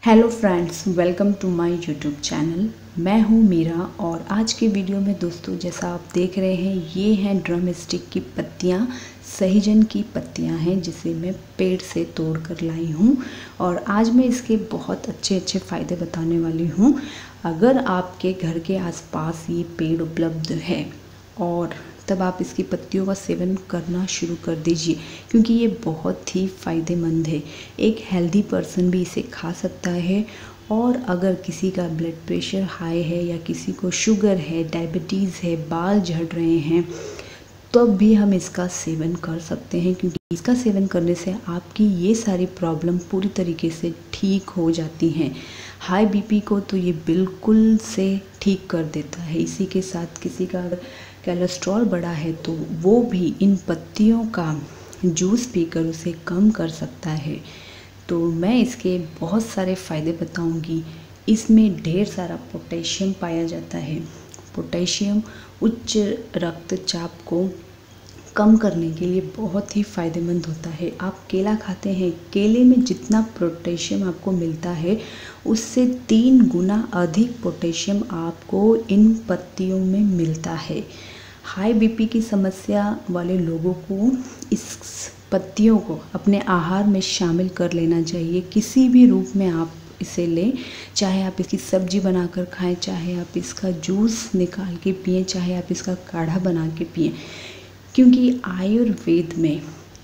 Hello friends, welcome to my YouTube channel. मैं हूँ मीरा और आज के वीडियो में दोस्तों जैसा आप देख रहे हैं ये हैं ड्रम स्टिक की पत्तियाँ, सहजन की पत्तियाँ हैं जिसे मैं पेड़ से तोड़ कर लाई हूँ और आज मैं इसके बहुत अच्छे फ़ायदे बताने वाली हूँ। अगर आपके घर के आसपास ये पेड़ उपलब्ध है और तब आप इसकी पत्तियों का सेवन करना शुरू कर दीजिए क्योंकि ये बहुत ही फ़ायदेमंद है। एक हेल्दी पर्सन भी इसे खा सकता है और अगर किसी का ब्लड प्रेशर हाई है या किसी को शुगर है, डायबिटीज़ है, बाल झड़ रहे हैं तब भी हम इसका सेवन कर सकते हैं क्योंकि इसका सेवन करने से आपकी ये सारी प्रॉब्लम पूरी तरीके से ठीक हो जाती हैं। हाई बीपी को तो ये बिल्कुल से ठीक कर देता है। इसी के साथ किसी का अगर कोलेस्ट्रॉल बढ़ा है तो वो भी इन पत्तियों का जूस पीकर उसे कम कर सकता है। तो मैं इसके बहुत सारे फ़ायदे बताऊंगी। इसमें ढेर सारा पोटेशियम पाया जाता है। पोटेशियम उच्च रक्तचाप को कम करने के लिए बहुत ही फ़ायदेमंद होता है। आप केला खाते हैं, केले में जितना पोटेशियम आपको मिलता है उससे 3 गुना अधिक पोटेशियम आपको इन पत्तियों में मिलता है। हाई बीपी की समस्या वाले लोगों को इस पत्तियों को अपने आहार में शामिल कर लेना चाहिए। किसी भी रूप में आप इसे लें, चाहे आप इसकी सब्जी बनाकर खाएं, चाहे आप इसका जूस निकाल के पिएं, चाहे आप इसका काढ़ा बना के पिएं, क्योंकि आयुर्वेद में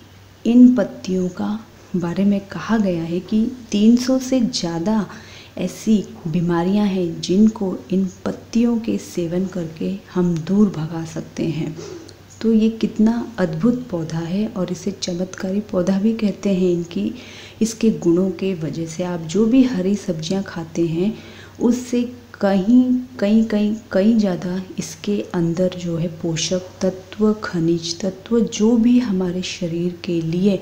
इन पत्तियों का बारे में कहा गया है कि 300 से ज़्यादा ऐसी बीमारियां हैं जिनको इन पत्तियों के सेवन करके हम दूर भगा सकते हैं। तो ये कितना अद्भुत पौधा है और इसे चमत्कारी पौधा भी कहते हैं। इसके गुणों के वजह से आप जो भी हरी सब्जियां खाते हैं उससे कहीं ज़्यादा इसके अंदर जो है पोषक तत्व, खनिज तत्व, जो भी हमारे शरीर के लिए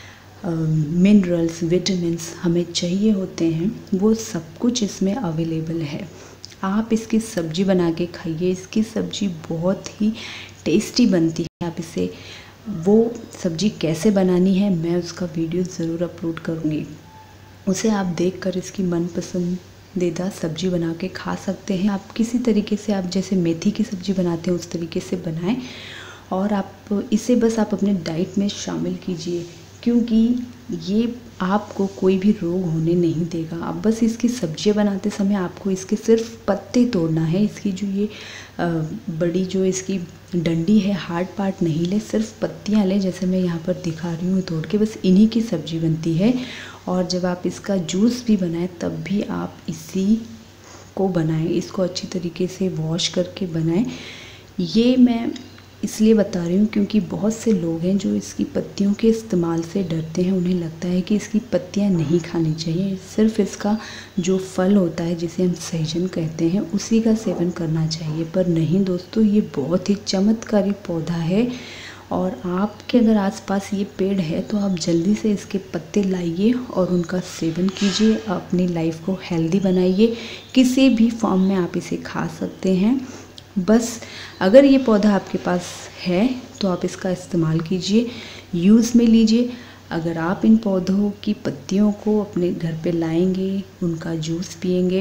मिनरल्स, विटामिन्स हमें चाहिए होते हैं वो सब कुछ इसमें अवेलेबल है। आप इसकी सब्ज़ी बना के खाइए। इसकी सब्ज़ी बहुत ही टेस्टी बनती है। आप इसे वो सब्ज़ी कैसे बनानी है मैं उसका वीडियो ज़रूर अपलोड करूँगी। उसे आप देखकर इसकी मनपसंदीदा सब्ज़ी बना के खा सकते हैं। आप किसी तरीके से आप जैसे मेथी की सब्ज़ी बनाते हैं उस तरीके से बनाएं और आप इसे बस आप अपने डाइट में शामिल कीजिए क्योंकि ये आपको कोई भी रोग होने नहीं देगा। आप बस इसकी सब्जियां बनाते समय आपको इसके सिर्फ पत्ते तोड़ना है। इसकी जो ये बड़ी जो इसकी डंडी है, हार्ड पार्ट नहीं ले, सिर्फ पत्तियां ले जैसे मैं यहाँ पर दिखा रही हूँ तोड़ के। बस इन्हीं की सब्जी बनती है और जब आप इसका जूस भी बनाएं तब भी आप इसी को बनाएं। इसको अच्छी तरीके से वॉश करके बनाएं। ये मैं इसलिए बता रही हूँ क्योंकि बहुत से लोग हैं जो इसकी पत्तियों के इस्तेमाल से डरते हैं। उन्हें लगता है कि इसकी पत्तियाँ नहीं खानी चाहिए, सिर्फ इसका जो फल होता है जिसे हम सहजन कहते हैं उसी का सेवन करना चाहिए। पर नहीं दोस्तों, ये बहुत ही चमत्कारी पौधा है और आपके अगर आसपास ये पेड़ है तो आप जल्दी से इसके पत्ते लाइए और उनका सेवन कीजिए। अपनी लाइफ को हेल्दी बनाइए। किसी भी फॉर्म में आप इसे खा सकते हैं। बस अगर ये पौधा आपके पास है तो आप इसका इस्तेमाल कीजिए, यूज़ में लीजिए। अगर आप इन पौधों की पत्तियों को अपने घर पे लाएंगे, उनका जूस पिएंगे,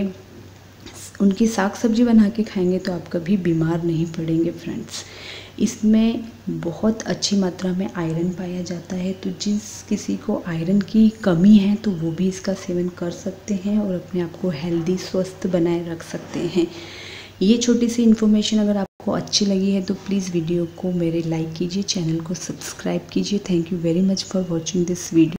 उनकी साग सब्जी बना के खाएंगे तो आप कभी बीमार नहीं पड़ेंगे फ्रेंड्स। इसमें बहुत अच्छी मात्रा में आयरन पाया जाता है, तो जिस किसी को आयरन की कमी है तो वो भी इसका सेवन कर सकते हैं और अपने आप को हेल्दी, स्वस्थ बनाए रख सकते हैं। ये छोटी सी इन्फॉर्मेशन अगर आपको अच्छी लगी है तो प्लीज़ वीडियो को मेरे लाइक कीजिए, चैनल को सब्सक्राइब कीजिए। Thank you very much for watching this video.